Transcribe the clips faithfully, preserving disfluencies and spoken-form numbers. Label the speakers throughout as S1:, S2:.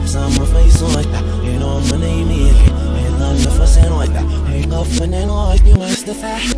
S1: up some face like that. You know my name is ain't none of us ain't like that. Ain't nothing ain't like you must the fact.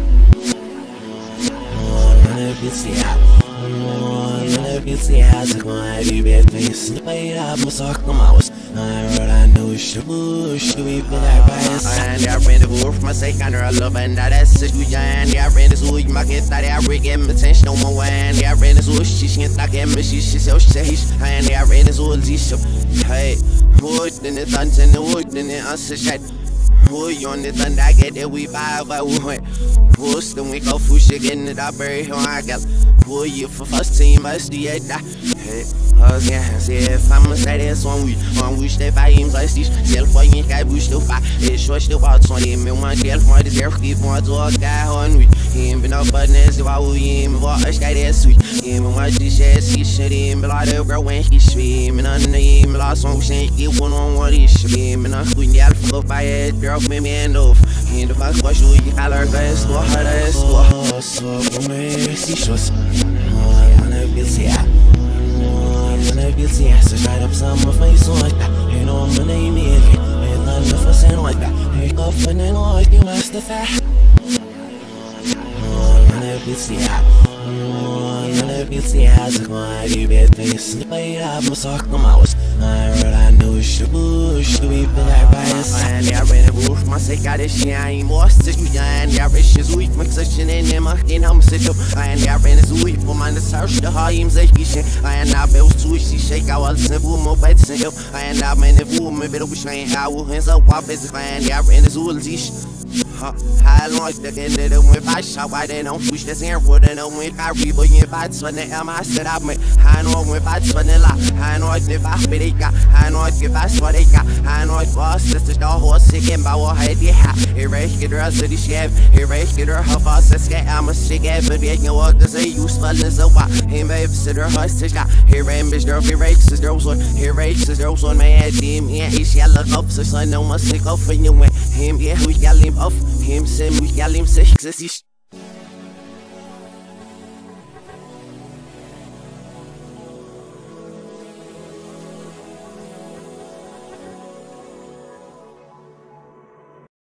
S1: If you see how, if you see how it's going to be bad things, the way I'm a sock on mouse. I wrote I know it's the bush to be black by his side. I ran the wolf, my sake under a love, and that's it. You and I ran this wood, my kid that I rig him attention on my way. I ran this wood, she can't knock him, but she sells says. And I ran this wood, she hey, wood, then it's untin the wood, then it's unsuspect. Wood on the thunder, I get that we buy by wood. Puss, then we go food shit in it, I bury him, I got pull you for first team, I see it. Hey, oh, yeah, see if I'm a say this one, we on wish that by him, like this, self for you, guy, wish to buy. It's short, still about twenty, me one girl for the there, keep one to a guy on we. Him been up, but next, if I will him, what a sky that's sweet. Him and what she says, he should him, but I girl when he swim, and under him, lost one, saying, get one on what he should be, and I'm going to go by it, girl, me, man, off. In the back, watch you, you color best, what her is, what so for me, see, shows. I'm gonna be see, I'm gonna be see, so straight up some of my face like that. You know my name is, ain't none of us ain't like that. Ain't nothing ain't like you must the fact. I'm gonna be see, I'm gonna be see, how's it going to be bad things, the way I'm a sock on mouse. I wrote I know it's the bush to be black by his side. I ran the wolf, my sake out of shit, I ain't more sick, and I wish his week, my section in him, I can't help sit up. And I ran his week, for my search, the high him, say, and I felt too, she shake, I was simple, more bites and help. And I ran the woman, better wish I ain't how hands up, I visit, and I ran his wool, high like the end of the wind, I shot why they don't push this air for the no wind. I read, but you fight for the M. I said, I make I know when fights for the lot. I know if I fit it, I know if I sweat it, I know if boss, this is the horse sick and bow head. Yeah, erase get her city chef, erase get her her boss. I'm a sick ever, but you walk to say usefulness of what he may have said her hustle. Here, Miss Girl, erase is girls on, erase is girls on my head. Him, yeah, he's yellow up, so I know my sick off when you went him, yeah, we got him off. Him, Sim, we got him six.